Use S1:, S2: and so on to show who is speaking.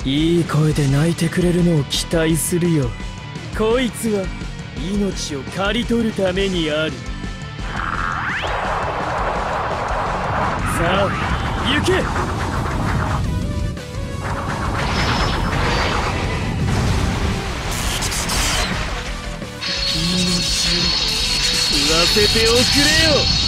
S1: いい声で泣いてくれるのを期待するよ。こいつは命を刈り取るためにある。さあ行け。命を吸わせておくれよ。